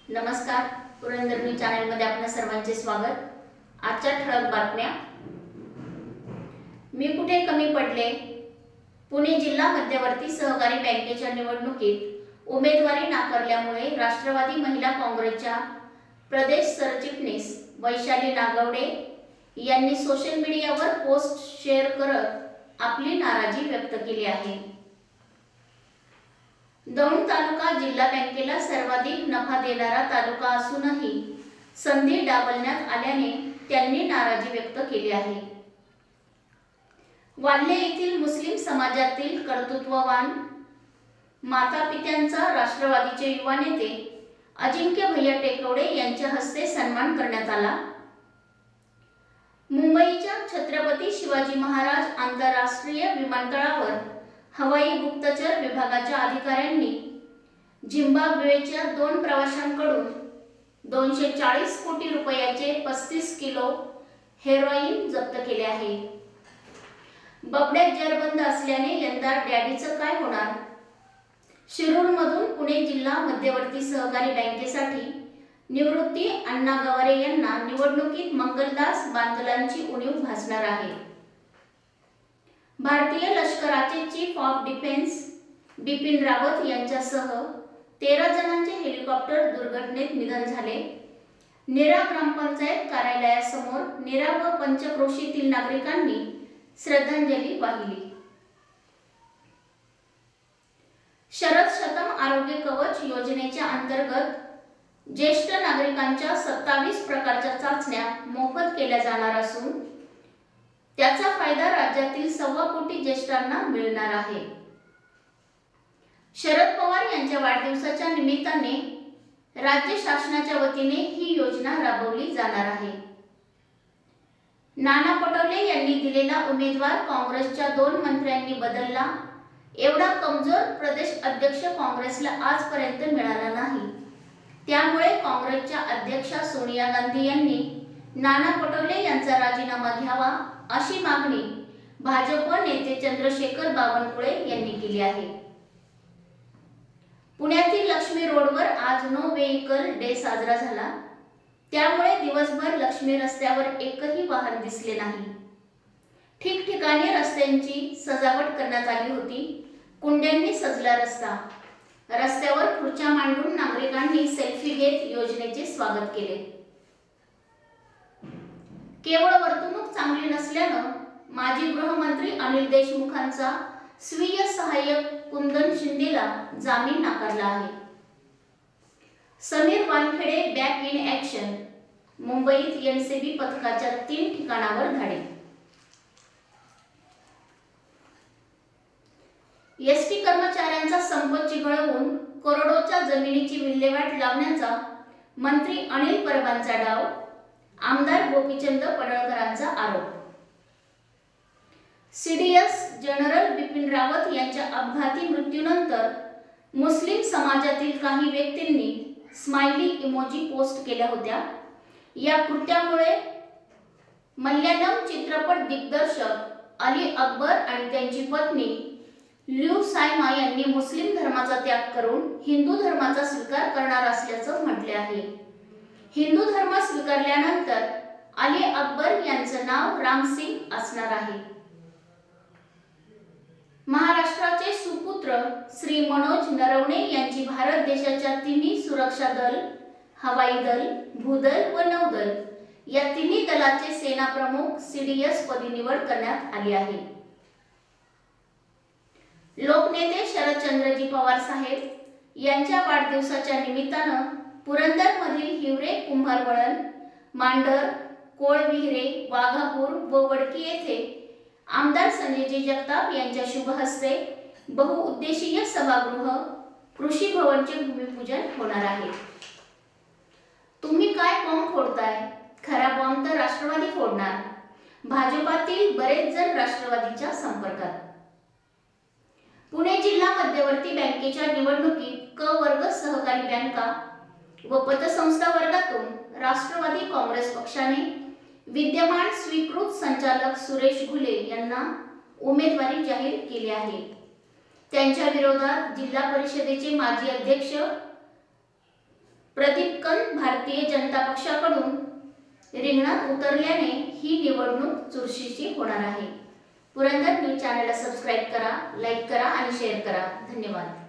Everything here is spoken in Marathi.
नमस्कार, पुरंदरनी चॅनलमध्ये आपल्या सर्वांचे स्वागत। आजच्या ठळक बातम्या। मी कुठे कमी पडले? पुणे जिल्हा मध्यवर्ती सहकारी बँकेच्या निवडणुकीत उमेदवारी नाकारल्यामुळे राष्ट्रवादी महिला काँग्रेसच्या प्रदेश सरचिटणीस वैशाली नागवडे यांनी सोशल मीडियावर पोस्ट शेअर करत आपली नाराजी व्यक्त केली आहे। दौंड तालुका जिल्हा बँकेला सर्वाधिक नफा देणारा तालुका असूनही संधी डावलण्यात आल्याने त्यांनी नाराजी व्यक्त केली आहे। वाल्हे येथील मुस्लिम समाजातील कर्तृत्ववान मातापित्यांचा राष्ट्रवादीचे युवा नेते अजिंक्य भैया टेकवडे यांच्या हस्ते सन्मान करण्यात आला। मुंबईच्या छत्रपती शिवाजी महाराज आंतरराष्ट्रीय विमानतळावर हवाई गुप्तचर विभागाच्या अधिकाऱ्यांनी झिम्बाब्वेच्या 2 प्रवाशांकडून 240 कोटी रुपयाचे 35 किलो हेरोईन जप्त केले आहे। बबड्यात जरबंद असल्याने यंदा डॅडीचं काय होणार? शिरूरमधून पुणे जिल्हा मध्यवर्ती सहकारी बँकेसाठी निवृत्ती अण्णा गवारे यांना निवडणुकीत मंगलदास बांदलांची उणीव भासणार आहे। भारतीय लष्कराचे chief of defence Bipin Rawat यांच्यासह 13 जणांचे हेलिकॉप्टर दुर्घटनेत निधन झाले। निरा ग्रामपंचायत कार्यालयासमोर निरा व पंचक्रोशीतील नागरिकांनी श्रद्धांजली वाहिली। शरद शतम आरोग्य कवच योजनेच्या अंतर्गत ज्येष्ठ नागरिकांच्या 27 प्रकारच्या चाचण्या मोफत केल्या जाणार असून त्याचा फायदा राज्यातील 1.25 कोटी ज्येष्ठांना मिळणार आहे। शरद पवार यांच्या वाढदिवसाच्या निमित्ताने राज्य शासनाच्या वतीने ही योजना राबवली जाणार आहे। नाना पटोले यांनी दिलेला उमेदवार काँग्रेसच्या 2 मंत्र्यांनी बदलला। एवढा कमजोर प्रदेश अध्यक्ष काँग्रेसला आजपर्यंत मिळाला नाही। त्यामुळे काँग्रेसच्या अध्यक्षा सोनिया गांधी यांनी नाना पटोले यांचा राजीनामा घ्यावा अशी मागणी भाजप नेते चंद्रशेखर बावनकुळे यांनी केली आहे। पुण्यातील लक्ष्मी रोडवर आज नो व्हेइकल डे साजरा झाला। त्यामुळे दिवसभर लक्ष्मी रस्त्यावर एकही वाहन दिसले नाही। ठिकठिकाणी रस्त्यांची सजावट करण्यात आली होती। कुंड्यांनी सजला रस्ता। रस्त्यावर खुर्च्या मांडून नागरिकांनी सेल्फी घेत योजनेचे स्वागत केले। केवळ वर्तणूक चांगली नसल्यानं माजी गृहमंत्री अनिल देशमुखांचा स्वीय सहाय्यक कुंदन शिंदेला जामीन नाकारला आहे। Sameer Wankhede back in action. मुंबईत एनसीबी पथकाच्या 3 ठिकाणावर धाडी। एसटी कर्मचाऱ्यांचा संप चिघळवून करोडोच्या जमिनीची विल्हेवाट लावण्याचा मंत्री अनिल परबांचा डाव। आमदार गोपीचंद पडळकरांचा आरोप। सीडीएस जनरल बिपिन रावत यांच्या अपघाती मृत्यूनंतर मुस्लिम समाजातील काही व्यक्तींनी स्माइली इमोजी पोस्ट केल्या होत्या। या कृत्यामुळे मल्याळम चित्रपट दिग्दर्शक अली अकबर आणि त्यांची पत्नी ल्यू सायमा यांनी मुस्लिम धर्माचा त्याग करून हिंदू धर्माचा स्वीकार करणार असल्याचं म्हटले आहे। हिंदू धर्म स्वीकारल्यानंतर अली अकबर यांचं नाव रामसिंग असणार आहे। महाराष्ट्राचे सुपुत्र श्री मनोज नरवणे यांची भारत देशाच्या तिन्ही सुरक्षा दल, हवाई दल, भूदल व नौदल या तिन्ही दलाचे सेना प्रमुख सीडीएस पदी निवड करण्यात आली आहे। लोकनेते शरदचंद्रजी पवार साहेब यांच्या वाढदिवसाच्या निमित्तानं पुरंदरमधील हिवरे कुंभारवळण, मांढर, कोळविहिरे, वाघापूर व वडकी येथे आमदार संजयजी जगताप यांच्या शुभ हस्ते बहुउद्देशीय सभागृह, कृषी भवनचे भूमिपूजन होणार आहे। तुम्ही काय बॉम्ब फोडताय? खरा बॉम्ब तर राष्ट्रवादी फोडणार। भाजपातील बरेच जण राष्ट्रवादीच्या संपर्कात। पुणे जिल्हा मध्यवर्ती बँकेच्या निवडणुकीत क वर्ग सहकारी बँका व पतसंस्था वर्गातून राष्ट्रवादी काँग्रेस पक्षाने विद्यमान स्वीकृत संचालक सुरेश घुले यांना उमेदवारी जाहीर केली आहे। त्यांच्या विरोधात जिल्हा परिषदेचे माजी अध्यक्ष प्रदीप भारतीय जनता पक्षाकडून रिंगणात उतरल्याने ही निवडणूक चुरशीची होणार आहे। पुरंदर न्यूज चॅनलला सबस्क्राइब करा, लाईक करा आणि शेअर करा। धन्यवाद।